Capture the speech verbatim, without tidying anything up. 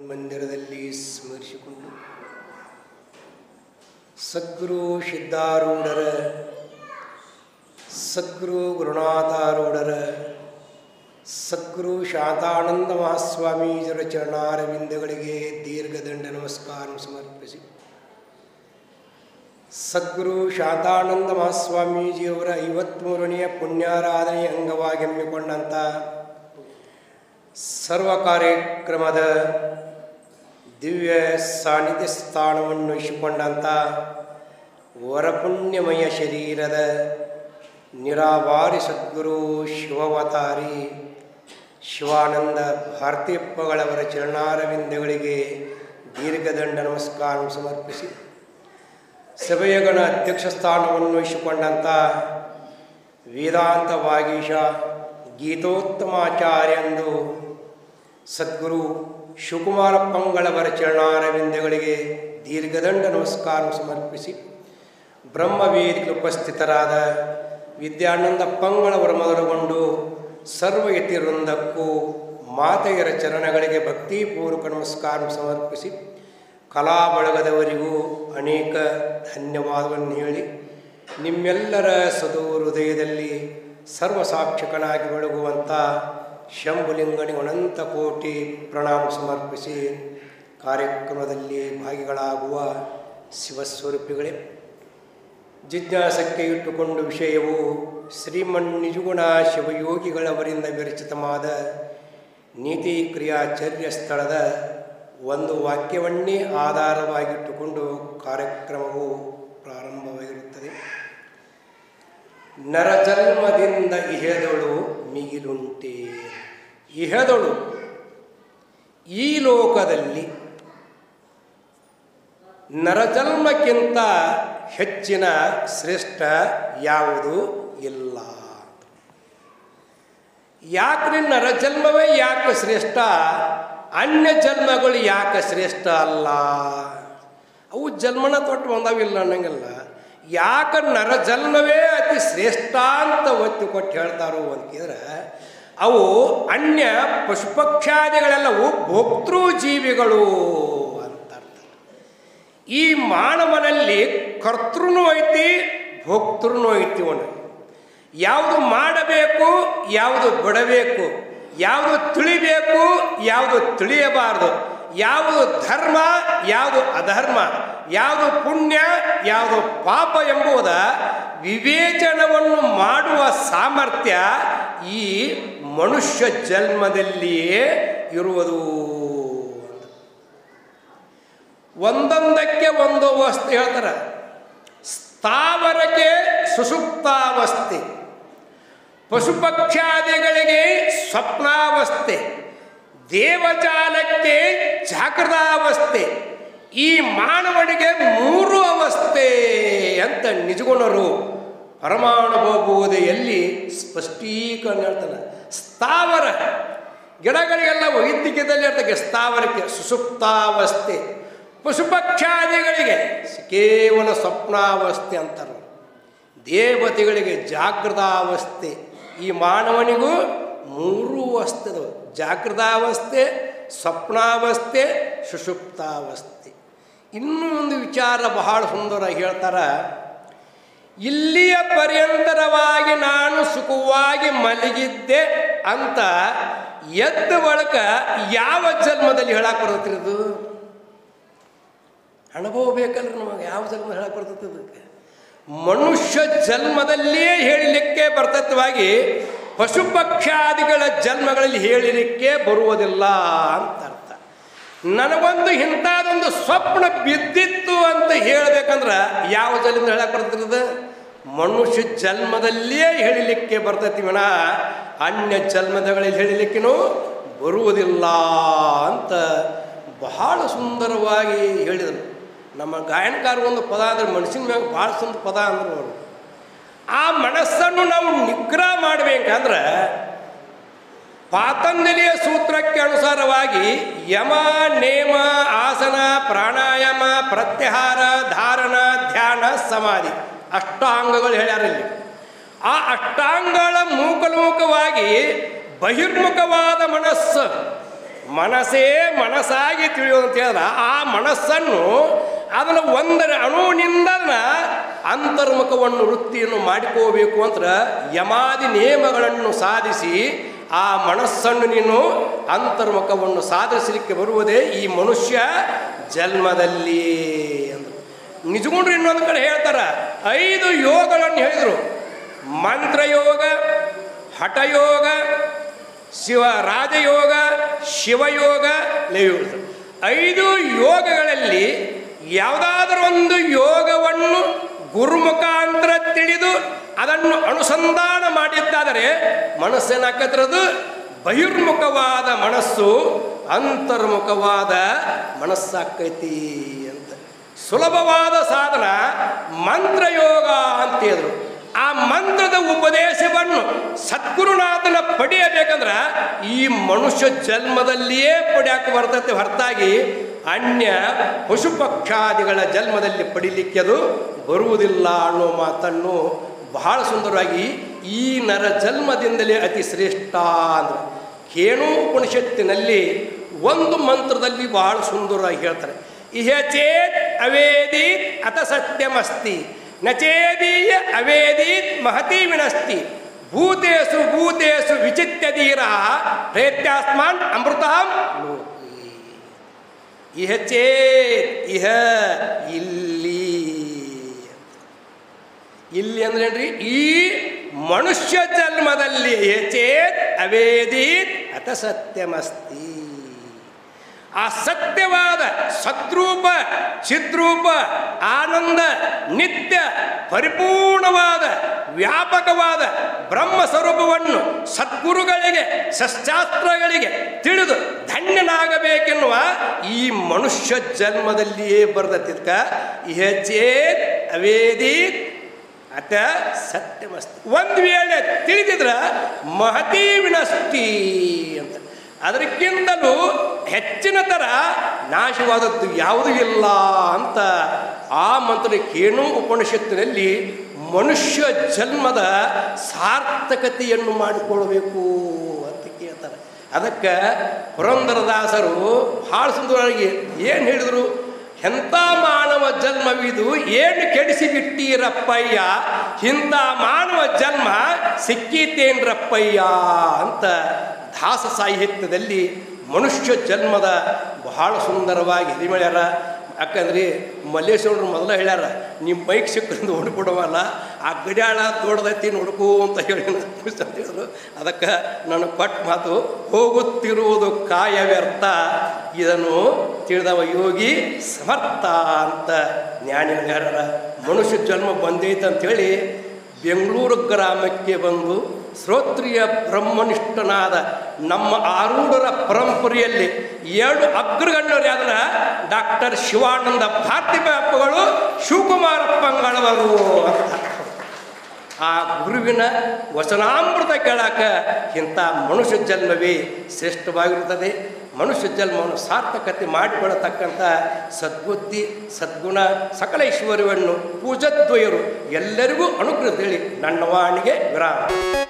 ಮಂದಿರದಲ್ಲಿ ಸ್ಮರಿಸಿಕೊಂಡು ಸದ್ಗುರು ಸಿದ್ಧಾರೂಢರ ಸದ್ಗುರು ಗುರುನಾಥಾರೂಢರ ಸದ್ಗುರು ಶಾಂತಾನಂದ ಮಹಾಸ್ವಾಮೀಜರ ಚರಣಾರವಿಂದಗಳಿಗೆ ದೀರ್ಘದಂಡ ನಮಸ್ಕಾರ ಸಮರ್ಪಿಸಿ ಸದ್ಗುರು ಶಾಂತಾನಂದ ಮಹಾಸ್ವಾಮೀಜಿಯವರ ಐವತ್ತ್ಮೂರನೆಯ ಪುಣ್ಯಾರಾಧನೆಯ ಅಂಗವಾಗಿ ಹಮ್ಮಿಕೊಂಡಂಥ ಸರ್ವ ಕಾರ್ಯಕ್ರಮದ ದಿವ್ಯ ಸಾನ್ನಿಧ್ಯ ಸ್ಥಾನವನ್ನು ಇಸಿಕೊಂಡಂಥ ವರಪುಣ್ಯಮಯ ಶರೀರದ ನಿರಾವಾರಿ ಸದ್ಗುರು ಶಿವವತಾರಿ ಶಿವಾನಂದ ಭಾರತೀಯಪ್ಪಗಳವರ ಚರಣಾರವಿಂದಗಳಿಗೆ ದೀರ್ಘದಂಡ ನಮಸ್ಕಾರ ಸಮರ್ಪಿಸಿ ಸಭೆಯಗಣ ಅಧ್ಯಕ್ಷ ಸ್ಥಾನವನ್ನು ಇಸಿಕೊಂಡಂಥ ವೇದಾಂತ ವಾಗೀಶ ಗೀತೋತ್ತಮಾಚಾರ್ಯಂದು ಸದ್ಗುರು ಶಿವಕುಮಾರಪ್ಪಂಗಳವರ ಚರಣಾರವಿಂದಗಳಿಗೆ ದೀರ್ಘದಂಡ ನಮಸ್ಕಾರ ಸಮರ್ಪಿಸಿ ಬ್ರಹ್ಮವೇದಿಗೆ ಉಪಸ್ಥಿತರಾದ ವಿದ್ಯಾನಂದಪ್ಪಂಗಳವರ ಮೊದಲುಗೊಂಡು ಸರ್ವಯತಿ ವೃಂದಕ್ಕೂ ಮಾತೆಯರ ಚರಣಗಳಿಗೆ ಭಕ್ತಿಪೂರ್ವಕ ನಮಸ್ಕಾರ ಸಮರ್ಪಿಸಿ ಕಲಾ ಬಳಗದವರಿಗೂ ಅನೇಕ ಧನ್ಯವಾದವನ್ನು ಹೇಳಿ ನಿಮ್ಮೆಲ್ಲರ ಸದು ಹೃದಯದಲ್ಲಿ ಸರ್ವಸಾಕ್ಷಕನಾಗಿ ಬೆಳಗುವಂಥ ಶಂಭುಲಿಂಗನಿಗೆ ಅನಂತ ಕೋಟಿ ಪ್ರಣಾಮ ಸಮರ್ಪಿಸಿ ಕಾರ್ಯಕ್ರಮದಲ್ಲಿ ಭಾಗಿಗಳಾಗುವ ಶಿವಸ್ವರೂಪಿಗಳೇ, ಜಿಜ್ಞಾಸಕ್ಕೆ ಇಟ್ಟುಕೊಂಡು ವಿಷಯವು ಶ್ರೀಮನ್ ನಿಜಗುಣ ಶಿವಯೋಗಿಗಳವರಿಂದ ವಿರಚಿತವಾದ ನೀತಿ ಕ್ರಿಯಾಚರ್ಯ ಸ್ಥಳದ ಒಂದು ವಾಕ್ಯವನ್ನೇ ಆಧಾರವಾಗಿಟ್ಟುಕೊಂಡು ಕಾರ್ಯಕ್ರಮವು ಪ್ರಾರಂಭವಾಗಿರುತ್ತದೆ. ನರಜನ್ಮದಿಂದ ಇಹದೊಳು ಮಿಗಿಲುಂಟೆ. ಇಹದೊಳು ಈ ಲೋಕದಲ್ಲಿ ನರಜನ್ಮಕ್ಕಿಂತ ಹೆಚ್ಚಿನ ಶ್ರೇಷ್ಠ ಯಾವುದೂ ಇಲ್ಲ. ಯಾಕ್ರಿ ನರಜನ್ಮವೇ ಯಾಕೆ ಶ್ರೇಷ್ಠ, ಅನ್ಯ ಜನ್ಮಗಳು ಯಾಕೆ ಶ್ರೇಷ್ಠ ಅಲ್ಲ? ಅವು ಜನ್ಮನ ತೊಟ್ಟು ಬಂದಾವಿಲ್ಲ ಅನ್ನಂಗಿಲ್ಲ. ಯಾಕೆ ನರಜನ್ಮವೇ ಅತಿ ಶ್ರೇಷ್ಠ ಅಂತ ಒತ್ತಿ ಕೊಟ್ಟು ಹೇಳ್ತಾರೋ ಅಂತಿದ್ರೆ, ಅವು ಅನ್ಯ ಪಶುಪಕ್ಷಾದಿಗಳೆಲ್ಲವೂ ಭೋಕ್ತೃ ಜೀವಿಗಳು ಅಂತ ಅರ್ಥ. ಈ ಮಾನವನಲ್ಲಿ ಕರ್ತೃನೂ ಐತಿ, ಭೋಕ್ತೃನೂ ಐತಿ. ಒಂದು ಯಾವುದು ಮಾಡಬೇಕು, ಯಾವುದು ಬಿಡಬೇಕು, ಯಾವುದು ತಿಳಿಬೇಕು, ಯಾವುದು ತಿಳಿಯಬಾರದು, ಯಾವುದು ಧರ್ಮ, ಯಾವುದು ಅಧರ್ಮ, ಯಾವುದು ಪುಣ್ಯ, ಯಾವುದು ಪಾಪ ಎಂಬುದ ವಿವೇಚನವನ್ನು ಮಾಡುವ ಸಾಮರ್ಥ್ಯ ಈ ಮನುಷ್ಯ ಜನ್ಮದಲ್ಲಿಯೇ ಇರುವುದು. ಒಂದೊಂದಕ್ಕೆ ಒಂದು ಅವಸ್ಥೆ ಹೇಳ್ತಾರೆ. ಸ್ಥಾವರಕ್ಕೆ ಸುಷುಪ್ತಾವಸ್ಥೆ, ಪಶುಪಕ್ಷಾದಿಗಳಿಗೆ ಸ್ವಪ್ನಾವಸ್ಥೆ, ದೇವಜಾಲಕ್ಕೆ ಜಾಗೃತಾವಸ್ಥೆ, ಈ ಮಾನವನಿಗೆ ಮೂರು ಅವಸ್ಥೆ ಅಂತ ನಿಜಗುಣರು ಪರಮಾನುಭವಬೋಧೆಯಲ್ಲಿ ಸ್ಪಷ್ಟೀಕರಣ ಹೇಳ್ತಾನೆ. ಸ್ಥಾವರ ಗಿಡಗಳಿಗೆಲ್ಲ ವೈದ್ಯಕದಲ್ಲಿ ಇರ್ತಕ್ಕೆ ಸ್ಥಾವರಕ್ಕೆ ಸುಷುಪ್ತಾವಸ್ಥೆ, ಪಶುಪಕ್ಷಾದಿಗಳಿಗೆ ಕೇವಲ ಸ್ವಪ್ನಾವಸ್ಥೆ ಅಂತಾರೆ, ದೇವತೆಗಳಿಗೆ ಜಾಗೃತಾವಸ್ಥೆ. ಈ ಮಾನವನಿಗೂ ಮೂರು ಅವಸ್ಥೆದವು: ಜಾಗೃತಾವಸ್ಥೆ, ಸ್ವಪ್ನಾವಸ್ಥೆ, ಸುಷುಪ್ತಾವಸ್ಥೆ. ಇನ್ನೂ ಒಂದು ವಿಚಾರ ಬಹಳ ಸುಂದರವಾಗಿ ಹೇಳ್ತಾರೆ. ಇಲ್ಲಿಯ ಪರ್ಯಂತರವಾಗಿ ನಾನು ಸುಖವಾಗಿ ಮಲಗಿದ್ದೆ ಅಂತ ಎದ್ದ ಬಳಿಕ ಯಾವ ಜನ್ಮದಲ್ಲಿ ಹೇಳಕ್ಕೆ ಬರ್ತೈತಿ? ಇದು ಅನುಭವ ಬೇಕಲ್ರಿ ನಮಗೆ. ಯಾವ ಜನ್ಮ ಹೇಳಕ್ಕೆ ಬರ್ತೈತಿ? ಅದಕ್ಕೆ ಮನುಷ್ಯ ಜನ್ಮದಲ್ಲಿಯೇ ಹೇಳಲಿಕ್ಕೆ ಬರ್ತತ್ವವಾಗಿ ಪಶುಪಕ್ಷಾದಿಗಳ ಜನ್ಮಗಳಲ್ಲಿ ಹೇಳಲಿಕ್ಕೆ ಬರುವುದಿಲ್ಲ ಅಂತ ಅರ್ಥ. ನನಗೊಂದು ಇಂಥದ್ದೊಂದು ಸ್ವಪ್ನ ಬಿದ್ದಿತ್ತು ಅಂತ ಹೇಳಬೇಕಂದ್ರೆ ಯಾವ ಜನ್ಮದಿಂದ ಹೇಳಕ್ಕೆ ಬರ್ತದೆ? ಮನುಷ್ಯ ಜನ್ಮದಲ್ಲಿಯೇ ಹೇಳಲಿಕ್ಕೆ ಬರ್ತೈತಿ ವಿನಃ ಅನ್ಯ ಜನ್ಮದಲ್ಲಿ ಹೇಳಲಿಕ್ಕೇನೂ ಬರುವುದಿಲ್ಲ ಅಂತ ಬಹಳ ಸುಂದರವಾಗಿ ಹೇಳಿದರು. ನಮ್ಮ ಗಾಯನಕಾರ ಒಂದು ಪದ ಅಂದರೆ ಮನಸ್ಸಿನ ಮ್ಯಾಗ ಭಾಳ ಸುಂದರ ಪದ ಅಂದ್ರೆ ಅವರು. ಆ ಮನಸ್ಸನ್ನು ನಾವು ನಿಗ್ರಹ ಮಾಡಬೇಕಂದ್ರೆ ಪಾತಂಜಲಿಯ ಸೂತ್ರಕ್ಕೆ ಅನುಸಾರವಾಗಿ ಯಮ, ನೇಮ, ಆಸನ, ಪ್ರಾಣಾಯಾಮ, ಪ್ರತ್ಯಾಹಾರ, ಧಾರಣ, ಧ್ಯಾನ, ಸಮಾಧಿ ಅಷ್ಟಾಂಗಗಳು ಹೇಳ್ಯಾರಲ್ಲಿ. ಆ ಅಷ್ಟಾಂಗಗಳ ಮೂಕಲಮುಖವಾಗಿ ಬಹಿರ್ಮುಖವಾದ ಮನಸ್ಸು ಮನಸ್ಸೇ ಮನಸ್ಸಾಗಿ ತಿಳಿಯೋದು ಅಂತ ಹೇಳಿದ್ರೆ ಆ ಮನಸ್ಸನ್ನು ಅದನ್ನು ಒಂದರ ಅಣುವಿನಿಂದ ಅಂತರ್ಮುಖವನ್ನು ವೃತ್ತಿಯನ್ನು ಮಾಡಿಕೋಬೇಕು ಅಂತ ಯಮಾದಿ ನೇಮಗಳನ್ನು ಸಾಧಿಸಿ ಆ ಮನಸ್ಸನ್ನು ನೀನು ಅಂತರ್ಮುಖವನ್ನು ಸಾಧಿಸಲಿಕ್ಕೆ ಬರುವುದೇ ಈ ಮನುಷ್ಯ ಜನ್ಮದಲ್ಲಿ ಅಂದರು. ನಿಜಗೊಂಡ್ರು ಇನ್ನೊಂದು ಕಡೆ ಹೇಳ್ತಾರ, ಐದು ಯೋಗಗಳನ್ನು ಹೇಳಿದರು. ಮಂತ್ರಯೋಗ, ಹಠಯೋಗ, ಶಿವ ರಾಜಯೋಗ, ಶಿವಯೋಗ, ಲಯೋಗ. ಐದು ಯೋಗಗಳಲ್ಲಿ ಯಾವುದಾದರೂ ಒಂದು ಯೋಗವನ್ನು ಗುರುಮುಖಾಂತರ ತಿಳಿದು ಅದನ್ನು ಅನುಸಂಧಾನ ಮಾಡಿದ್ದಾದರೆ ಮನಸ್ಸೇನಾಕತ್ರದು ಬಹಿರ್ಮುಖವಾದ ಮನಸ್ಸು ಅಂತರ್ಮುಖವಾದ ಮನಸ್ಸಾಕೈತಿ ಅಂತ. ಸುಲಭವಾದ ಸಾಧನ ಮಂತ್ರಯೋಗ ಅಂತ ಹೇಳಿದ್ರು. ಆ ಮಂತ್ರದ ಉಪದೇಶವನ್ನು ಸದ್ಗುರುನಾಥನ ಪಡೆಯಬೇಕಂದ್ರೆ ಈ ಮನುಷ್ಯ ಜನ್ಮದಲ್ಲಿಯೇ ಪಡೆಯಕ್ಕೆ ಬರ್ತೈತೆ, ಹೊರತಾಗಿ ಅನ್ಯ ಪಶು ಪಕ್ಷಾದಿಗಳ ಜನ್ಮದಲ್ಲಿ ಪಡಿಲಿಕ್ಕೆ ಅದು ಬರುವುದಿಲ್ಲ ಅನ್ನೋ ಮಾತನ್ನು ಬಹಳ ಸುಂದರವಾಗಿ ಈ ನರ ಜನ್ಮದಿಂದಲೇ ಅತಿ ಶ್ರೇಷ್ಠ ಅಂದ್ರೆ ಕೇಣು ಉಪನಿಷತ್ತಿನಲ್ಲಿ ಒಂದು ಮಂತ್ರದಲ್ಲಿ ಬಹಳ ಸುಂದರವಾಗಿ ಹೇಳ್ತಾರೆ. ಇಹ ಚೇತ್ ಅವೇದೀತ್ ಅತ ಸತ್ಯಮಸ್ತಿ ನಚೇದೀಯ ಅವೇದೀತ್ ಮಹತಿ ವಿನಸ್ತಿ ಭೂತೇಸು ಭೂತೇಸು ವಿಚಿತ್ಯಧೀರ ಪ್ರೇತ್ಯಾಸ್ಮಾನ್ ಅಮೃತಾಂ ಲೋಕಿ. ಇಹ ಚೇತ್, ಇಹ ಇಲ್ಲಿ, ಇಲ್ಲಿ ಅಂದ್ರೇನ್ರಿ ಈ ಮನುಷ್ಯ ಜನ್ಮದಲ್ಲಿ ಇಹ ಚೇತ್ ಅವೇದೀತ್ ಅತ ಸತ್ಯಮಸ್ತಿ. ಆ ಸತ್ಯವಾದ ಸದ್ರೂಪ ಚಿದ್ರೂಪ ಆನಂದ ನಿತ್ಯ ಪರಿಪೂರ್ಣವಾದ ವ್ಯಾಪಕವಾದ ಬ್ರಹ್ಮ ಸ್ವರೂಪವನ್ನು ಸದ್ಗುರುಗಳಿಗೆ ಸಶಾಸ್ತ್ರಗಳಿಗೆ ತಿಳಿದು ಧನ್ಯನಾಗಬೇಕೆನ್ನುವ ಈ ಮನುಷ್ಯ ಜನ್ಮದಲ್ಲಿಯೇ ಬರೆದತ್ತಿದ್ಕ ಇಹ ಚೇತ್ ಅವೇದೀತ್ ಅತ ಸತ್ಯಮಸ್ತಿ. ಒಂದು ವೇಳೆ ತಿಳಿದಿದ್ರ ಮಹತಿ ವಿನಷ್ಟಿ ಅಂತ. ಅದಕ್ಕಿಂತಲೂ ಹೆಚ್ಚಿನ ಥರ ನಾಶವಾದದ್ದು ಯಾವುದೂ ಇಲ್ಲ ಅಂತ ಆ ಮಂತ್ರ ಕೇಣು ಉಪನಿಷತ್ತಿನಲ್ಲಿ ಮನುಷ್ಯ ಜನ್ಮದ ಸಾರ್ಥಕತೆಯನ್ನು ಮಾಡಿಕೊಳ್ಳಬೇಕು ಅಂತ ಕೇಳ್ತಾರೆ. ಅದಕ್ಕೆ ಪುರಂದರದಾಸರು ಭಾಳ ಸುಂದರವಾಗಿ ಏನು ಹೇಳಿದರು, ಎಂಥ ಮಾನವ ಜನ್ಮವಿದು ಏನು ಕೆಡಿಸಿಬಿಟ್ಟೀರಪ್ಪಯ್ಯ, ಇಂಥ ಮಾನವ ಜನ್ಮ ಸಿಕ್ಕೀತೇನ್ರಪ್ಪಯ್ಯ ಅಂತ ದಾಸ ಸಾಹಿತ್ಯದಲ್ಲಿ ಮನುಷ್ಯ ಜನ್ಮದ ಬಹಳ ಸುಂದರವಾಗಿ ಹಿರಿಮೆಳ್ಯಾರ. ಯಾಕಂದ್ರೆ ಮಲ್ಲೇಶ್ವರರು ಮೊದಲ ಹೇಳ್ಯಾರ, ನಿಮ್ಮ ಬೈಕ್ ಸಿಕ್ಕಂದು ಹುಡುಕೊಡವಲ್ಲ, ಆ ಗಡಿಯಾಳ ದೊಡ್ಡದೈತಿ ಹುಡುಕು ಅಂತ ಹೇಳಿ ಅಂತ ಹೇಳಿದ್ರು. ಅದಕ್ಕೆ ನನ್ನ ಕೊಟ್ಟ ಮಾತು, ಹೋಗುತ್ತಿರುವುದು ಕಾಯ ವ್ಯರ್ಥ, ಇದನ್ನು ತಿಳಿದವ ಯೋಗಿ ಸಮರ್ಥ ಅಂತ ಜ್ಞಾನಿ ಹೇಳ್ಯಾರ. ಮನುಷ್ಯ ಜನ್ಮ ಬಂದೈತೆ ಅಂಥೇಳಿ ಬೆಂಗಳೂರು ಗ್ರಾಮಕ್ಕೆ ಬಂದು ಶ್ರೋತ್ರಿಯ ಬ್ರಹ್ಮನಿಷ್ಠನಾದ ನಮ್ಮ ಆರೂಢರ ಪರಂಪರೆಯಲ್ಲಿ ಎರಡು ಅಗ್ರಗಣ್ಯರು ಯಾವ್ದ್ರ ಡಾಕ್ಟರ್ ಶಿವಾನಂದ ಭಾರತಿಬಪ್ಪಗಳು ಶಿವಕುಮಾರಪ್ಪಂಗಳವರು ಅಂತ. ಆ ಗುರುವಿನ ವಚನಾಮೃತ ಕೇಳಾಕ ಇಂಥ ಮನುಷ್ಯ ಜನ್ಮವೇ ಶ್ರೇಷ್ಠವಾಗಿರುತ್ತದೆ. ಮನುಷ್ಯ ಜನ್ಮವನ್ನು ಸಾರ್ಥಕತೆ ಮಾಡಿಕೊಳ್ಳತಕ್ಕಂಥ ಸದ್ಬುದ್ಧಿ ಸದ್ಗುಣ ಸಕಲ ಐಶ್ವರ್ಯವನ್ನು ಪೂಜದ್ವಯರು ಎಲ್ಲರಿಗೂ ಅನುಗ್ರಹ ಹೇಳಿ ನನ್ನ ವಾಣಿಗೆ ವಿರಾಮ.